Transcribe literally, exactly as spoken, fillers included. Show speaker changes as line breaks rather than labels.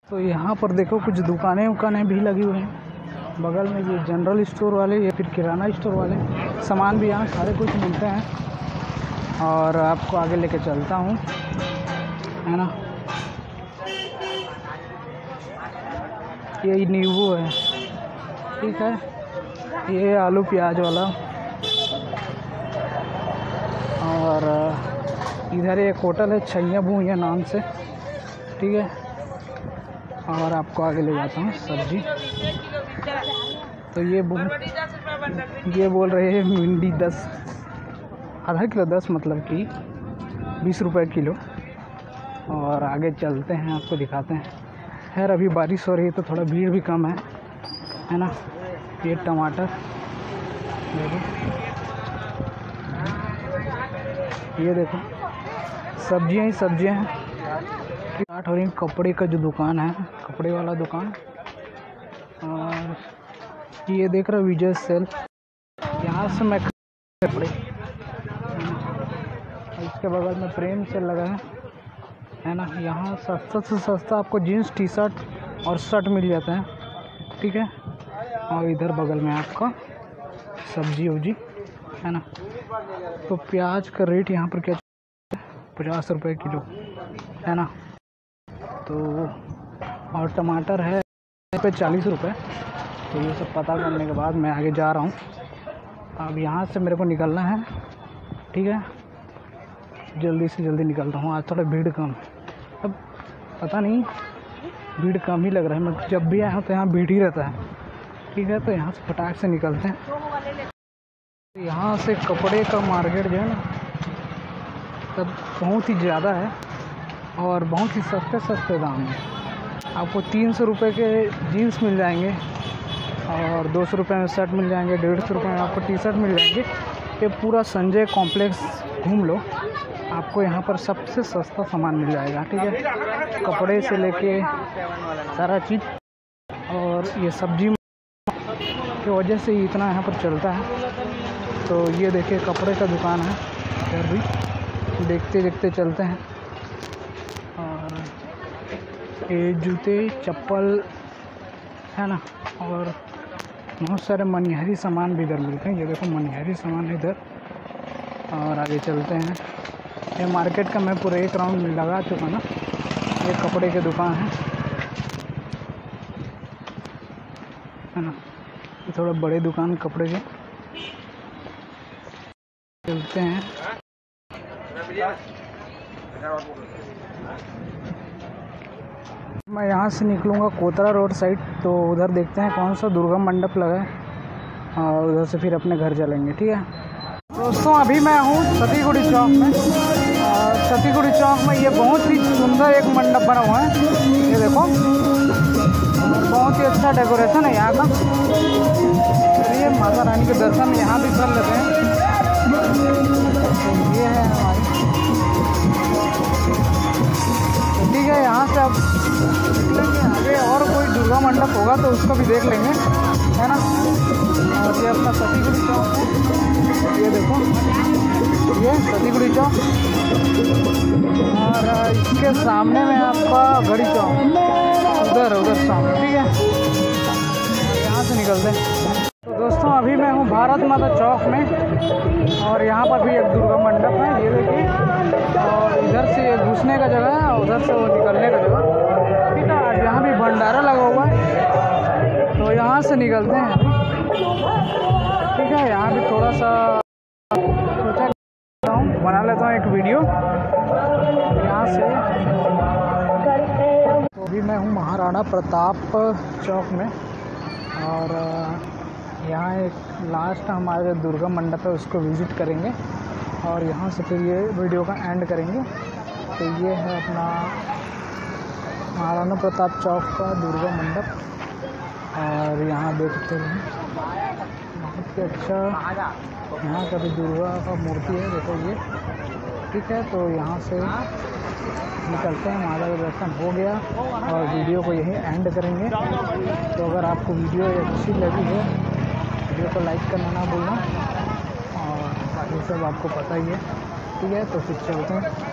तो यहाँ पर देखो कुछ दुकानें उकानें भी लगी हुई हैं बगल में। ये जनरल स्टोर वाले या फिर किराना स्टोर वाले सामान भी यहाँ सारे कुछ मिलते हैं। और आपको आगे लेके चलता हूँ, है ना। ये नींबू है, ठीक है। ये आलू प्याज वाला, और इधर एक होटल है छैया भूया नाम से, ठीक है। और आपको आगे ले जाता हूँ सब्जी। तो ये बोल ये बोल रहे हैं भिंडी दस, आधा किलो दस मतलब कि बीस रुपए किलो। और आगे चलते हैं, आपको दिखाते हैं। खैर अभी बारिश हो रही है तो थोड़ा भीड़ भी कम है, है ना। ये टमाटर देखो, ये देखो सब्जियां ही सब्जियां हैं। स्टार्ट हो रही है कपड़े का जो दुकान है, कपड़े वाला दुकान। और ये देख रहा विजय सेल, यहाँ से मैं कपड़े, इसके बगल में प्रेम सेल लगा है, है ना। यहाँ सस्ता से सस्ता आपको जीन्स टी शर्ट और शर्ट मिल जाता है, ठीक है। और इधर बगल में आपका सब्जी उब्जी, है ना। तो प्याज का रेट यहाँ पर क्या पचास रुपये किलो, है ना। तो और टमाटर है पे चालीस रुपये। तो ये सब पता करने के बाद मैं आगे जा रहा हूँ। अब यहाँ से मेरे को निकलना है, ठीक है। जल्दी से जल्दी निकल रहा हूँ, आज थोड़ा भीड़ कम है। अब पता नहीं भीड़ कम ही लग रहा है, मैं जब भी आया हूँ तो यहाँ भीड़ ही रहता है, ठीक है। तो यहाँ से फटाक से निकलते हैं। यहाँ से कपड़े का मार्केट जो है ना, तब बहुत ही ज़्यादा है और बहुत ही सस्ते सस्ते दाम में। आपको तीन सौ रुपये के जीन्स मिल जाएंगे और दो सौ रुपये में शर्ट मिल जाएंगे, डेढ़ सौ रुपये में आपको टी शर्ट मिल जाएंगे। ये पूरा संजय कॉम्प्लेक्स घूम लो, आपको यहाँ पर सबसे सस्ता सामान मिल जाएगा, ठीक है। कपड़े से लेके सारा चीज़। और ये सब्जी की वजह से ही इतना यहाँ पर चलता है। तो ये देखिए कपड़े का दुकान है, इधर भी देखते देखते चलते हैं। और ये जूते चप्पल, है ना। और बहुत सारे मनिहारी सामान भी इधर मिलते हैं। ये देखो मनिहारी सामान इधर। और आगे चलते हैं। ये मार्केट का मैं पूरा एक राउंड लगा चुका ना। ये कपड़े की दुकान है, है ना। ये थोड़ा बड़े दुकान कपड़े के। चलते हैं। मैं यहाँ से निकलूँगा कोतरा रोड साइड, तो उधर देखते हैं कौन सा दुर्गा मंडप लगा है और उधर से फिर अपने घर चलेंगे, ठीक है। दोस्तों अभी मैं हूँ सतीगुड़ी चौक में। और सतीगुड़ी चौक में ये बहुत ही सुंदर एक मंडप बना हुआ है, ये देखो। बहुत ही अच्छा डेकोरेशन है यहाँ का। चलिए माता रानी के दर्शन यहाँ भी कर लेते हैं। ये है हमारी, ठीक है। यहाँ से अब निकलेंगे आगे, और कोई दुर्गा मंडप होगा तो उसको भी देख लेंगे, है ना। और ये अपना सतीगुड़ी चौक है, ये देखो ये सतीगुड़ी चौक। और इसके सामने में आपका घड़ी चौक, उधर उधर सामने, ठीक है। यहाँ से निकलते हैं। तो दोस्तों अभी मैं हूँ भारत माता चौक में, और यहाँ पर भी एक दुर्गा मंडप है, ये देखिए। और इधर से ये घुसने का जगह है और उधर से वो निकलने का जगह, ठीक है। यहाँ भी भंडारा लगा हुआ है, तो यहाँ से निकलते हैं, ठीक है। यहाँ भी थोड़ा सा सोचा बना लेता हूँ एक वीडियो यहाँ से। तो अभी मैं हूँ महाराणा प्रताप चौक में, और यहाँ एक लास्ट हमारे दुर्गा मंडप है, उसको विज़िट करेंगे और यहाँ से फिर ये वीडियो का एंड करेंगे। तो ये है अपना महाराणा प्रताप चौक का दुर्गा मंडप। और यहाँ देखते हैं बहुत ही अच्छा यहाँ का भी दुर्गा का मूर्ति है, देखो ये, ठीक है। तो यहाँ से निकलते हैं, माता का दर्शन हो गया और वीडियो को यहीं एंड करेंगे। तो अगर आपको वीडियो अच्छी लगी है, वीडियो को लाइक करना ना भूलना, और बाकी सब आपको पता ही है, ठीक है। तो फिर चलते हैं।